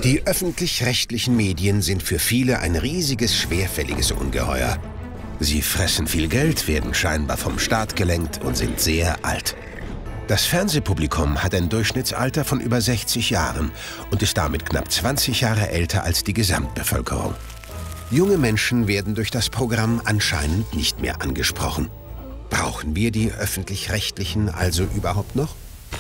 Die öffentlich-rechtlichen Medien sind für viele ein riesiges, schwerfälliges Ungeheuer. Sie fressen viel Geld, werden scheinbar vom Staat gelenkt und sind sehr alt. Das Fernsehpublikum hat ein Durchschnittsalter von über 60 Jahren und ist damit knapp 20 Jahre älter als die Gesamtbevölkerung. Junge Menschen werden durch das Programm anscheinend nicht mehr angesprochen. Brauchen wir die Öffentlich-Rechtlichen also überhaupt noch?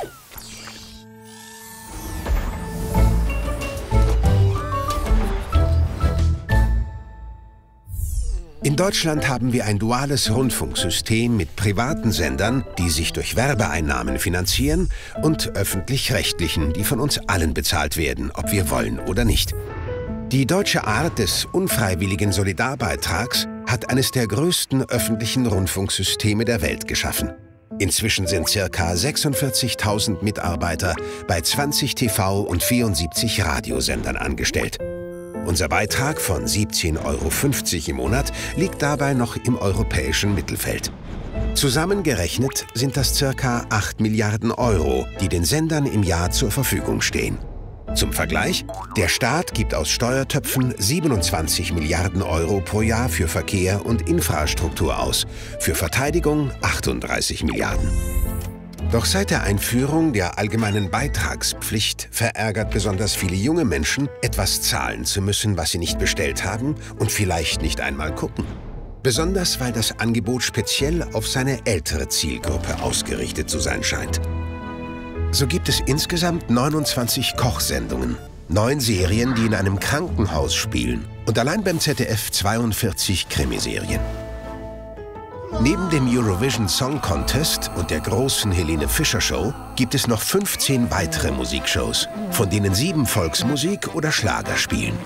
In Deutschland haben wir ein duales Rundfunksystem mit privaten Sendern, die sich durch Werbeeinnahmen finanzieren, und öffentlich-rechtlichen, die von uns allen bezahlt werden, ob wir wollen oder nicht. Die deutsche Art des unfreiwilligen Solidarbeitrags hat eines der größten öffentlichen Rundfunksysteme der Welt geschaffen. Inzwischen sind ca. 46.000 Mitarbeiter bei 20 TV- und 74 Radiosendern angestellt. Unser Beitrag von 17,50 € im Monat liegt dabei noch im europäischen Mittelfeld. Zusammengerechnet sind das ca. 8 Milliarden Euro, die den Sendern im Jahr zur Verfügung stehen. Zum Vergleich, der Staat gibt aus Steuertöpfen 27 Milliarden Euro pro Jahr für Verkehr und Infrastruktur aus, für Verteidigung 38 Milliarden. Doch seit der Einführung der allgemeinen Beitragspflicht verärgert besonders viele junge Menschen, etwas zahlen zu müssen, was sie nicht bestellt haben und vielleicht nicht einmal gucken. Besonders weil das Angebot speziell auf seine ältere Zielgruppe ausgerichtet zu sein scheint. So gibt es insgesamt 29 Kochsendungen, 9 Serien, die in einem Krankenhaus spielen und allein beim ZDF 42 Krimiserien. Neben dem Eurovision Song Contest und der großen Helene Fischer Show gibt es noch 15 weitere Musikshows, von denen 7 Volksmusik oder Schlager spielen.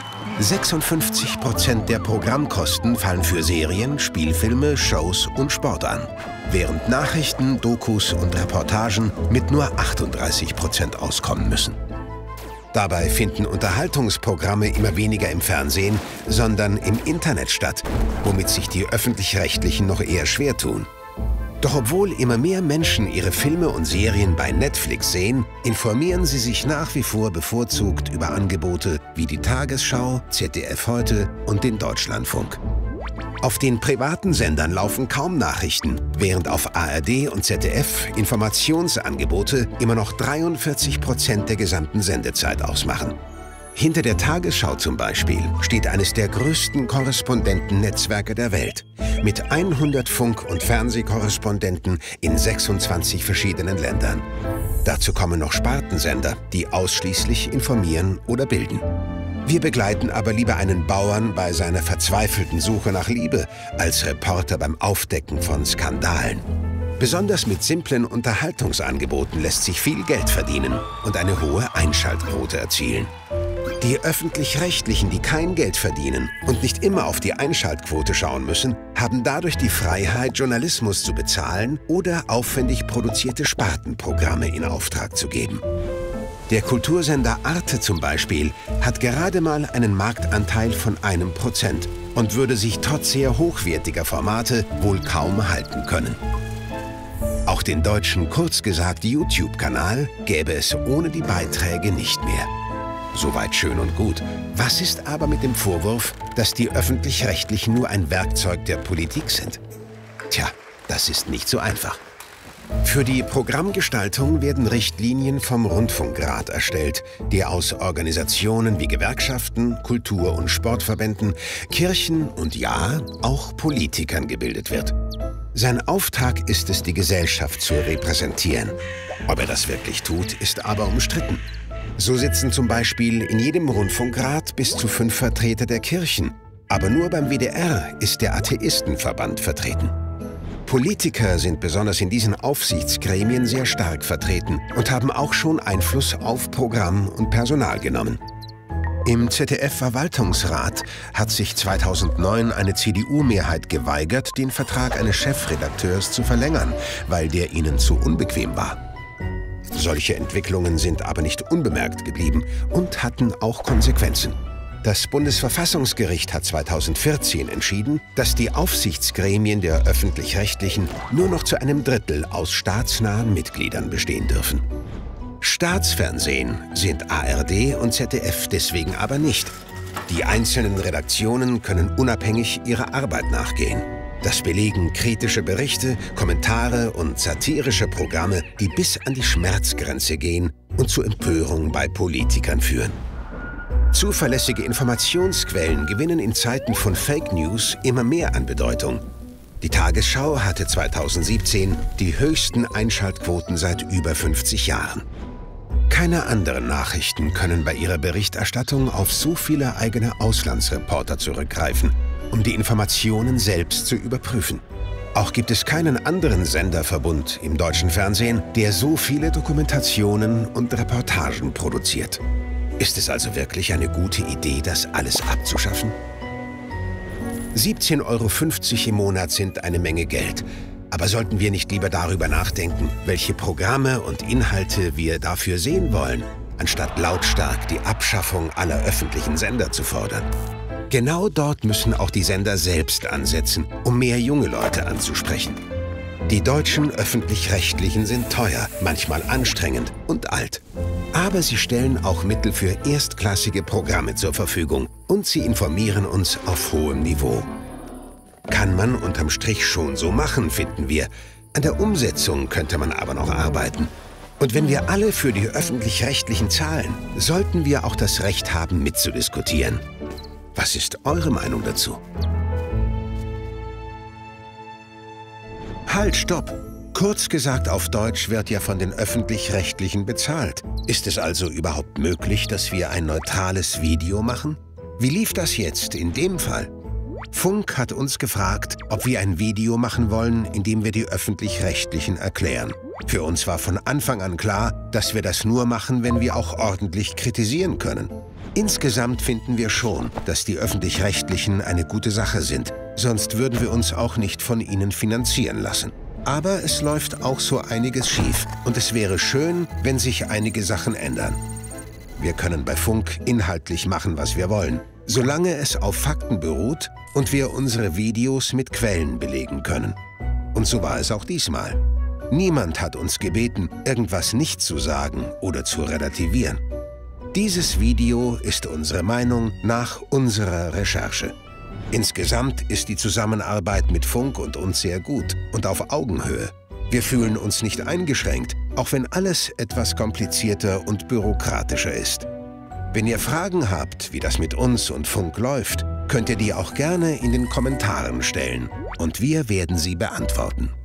56% der Programmkosten fallen für Serien, Spielfilme, Shows und Sport an, während Nachrichten, Dokus und Reportagen mit nur 38% auskommen müssen. Dabei finden Unterhaltungsprogramme immer weniger im Fernsehen, sondern im Internet statt, womit sich die Öffentlich-Rechtlichen noch eher schwer tun. Doch obwohl immer mehr Menschen ihre Filme und Serien bei Netflix sehen, informieren sie sich nach wie vor bevorzugt über Angebote wie die Tagesschau, ZDF Heute und den Deutschlandfunk. Auf den privaten Sendern laufen kaum Nachrichten, während auf ARD und ZDF Informationsangebote immer noch 43% der gesamten Sendezeit ausmachen. Hinter der Tagesschau zum Beispiel steht eines der größten Korrespondentennetzwerke der Welt, mit 100 Funk- und Fernsehkorrespondenten in 26 verschiedenen Ländern. Dazu kommen noch Spartensender, die ausschließlich informieren oder bilden. Wir begleiten aber lieber einen Bauern bei seiner verzweifelten Suche nach Liebe als Reporter beim Aufdecken von Skandalen. Besonders mit simplen Unterhaltungsangeboten lässt sich viel Geld verdienen und eine hohe Einschaltquote erzielen. Die Öffentlich-Rechtlichen, die kein Geld verdienen und nicht immer auf die Einschaltquote schauen müssen, haben dadurch die Freiheit, Journalismus zu bezahlen oder aufwendig produzierte Spartenprogramme in Auftrag zu geben. Der Kultursender Arte zum Beispiel hat gerade mal einen Marktanteil von 1% und würde sich trotz sehr hochwertiger Formate wohl kaum halten können. Auch den deutschen, kurz gesagt YouTube-Kanal, gäbe es ohne die Beiträge nicht mehr. Soweit schön und gut. Was ist aber mit dem Vorwurf, dass die Öffentlich-Rechtlichen nur ein Werkzeug der Politik sind? Tja, das ist nicht so einfach. Für die Programmgestaltung werden Richtlinien vom Rundfunkrat erstellt, der aus Organisationen wie Gewerkschaften, Kultur- und Sportverbänden, Kirchen und ja, auch Politikern gebildet wird. Sein Auftrag ist es, die Gesellschaft zu repräsentieren. Ob er das wirklich tut, ist aber umstritten. So sitzen zum Beispiel in jedem Rundfunkrat bis zu 5 Vertreter der Kirchen. Aber nur beim WDR ist der Atheistenverband vertreten. Politiker sind besonders in diesen Aufsichtsgremien sehr stark vertreten und haben auch schon Einfluss auf Programm und Personal genommen. Im ZDF-Verwaltungsrat hat sich 2009 eine CDU-Mehrheit geweigert, den Vertrag eines Chefredakteurs zu verlängern, weil der ihnen zu unbequem war. Solche Entwicklungen sind aber nicht unbemerkt geblieben und hatten auch Konsequenzen. Das Bundesverfassungsgericht hat 2014 entschieden, dass die Aufsichtsgremien der Öffentlich-Rechtlichen nur noch zu einem Drittel aus staatsnahen Mitgliedern bestehen dürfen. Staatsfernsehen sind ARD und ZDF deswegen aber nicht. Die einzelnen Redaktionen können unabhängig ihrer Arbeit nachgehen. Das belegen kritische Berichte, Kommentare und satirische Programme, die bis an die Schmerzgrenze gehen und zu Empörung bei Politikern führen. Zuverlässige Informationsquellen gewinnen in Zeiten von Fake News immer mehr an Bedeutung. Die Tagesschau hatte 2017 die höchsten Einschaltquoten seit über 50 Jahren. Keine anderen Nachrichten können bei ihrer Berichterstattung auf so viele eigene Auslandsreporter zurückgreifen, um die Informationen selbst zu überprüfen. Auch gibt es keinen anderen Senderverbund im deutschen Fernsehen, der so viele Dokumentationen und Reportagen produziert. Ist es also wirklich eine gute Idee, das alles abzuschaffen? 17,50 € im Monat sind eine Menge Geld. Aber sollten wir nicht lieber darüber nachdenken, welche Programme und Inhalte wir dafür sehen wollen, anstatt lautstark die Abschaffung aller öffentlichen Sender zu fordern? Genau dort müssen auch die Sender selbst ansetzen, um mehr junge Leute anzusprechen. Die deutschen Öffentlich-Rechtlichen sind teuer, manchmal anstrengend und alt. Aber sie stellen auch Mittel für erstklassige Programme zur Verfügung und sie informieren uns auf hohem Niveau. Kann man unterm Strich schon so machen, finden wir. An der Umsetzung könnte man aber noch arbeiten. Und wenn wir alle für die Öffentlich-Rechtlichen zahlen, sollten wir auch das Recht haben, mitzudiskutieren. Was ist eure Meinung dazu? Halt, stopp! Kurz gesagt auf Deutsch wird ja von den Öffentlich-Rechtlichen bezahlt. Ist es also überhaupt möglich, dass wir ein neutrales Video machen? Wie lief das jetzt in dem Fall? Funk hat uns gefragt, ob wir ein Video machen wollen, in dem wir die Öffentlich-Rechtlichen erklären. Für uns war von Anfang an klar, dass wir das nur machen, wenn wir auch ordentlich kritisieren können. Insgesamt finden wir schon, dass die Öffentlich-Rechtlichen eine gute Sache sind. Sonst würden wir uns auch nicht von ihnen finanzieren lassen. Aber es läuft auch so einiges schief und es wäre schön, wenn sich einige Sachen ändern. Wir können bei Funk inhaltlich machen, was wir wollen, solange es auf Fakten beruht und wir unsere Videos mit Quellen belegen können. Und so war es auch diesmal. Niemand hat uns gebeten, irgendwas nicht zu sagen oder zu relativieren. Dieses Video ist unsere Meinung nach unserer Recherche. Insgesamt ist die Zusammenarbeit mit Funk und uns sehr gut und auf Augenhöhe. Wir fühlen uns nicht eingeschränkt, auch wenn alles etwas komplizierter und bürokratischer ist. Wenn ihr Fragen habt, wie das mit uns und Funk läuft, könnt ihr die auch gerne in den Kommentaren stellen und wir werden sie beantworten.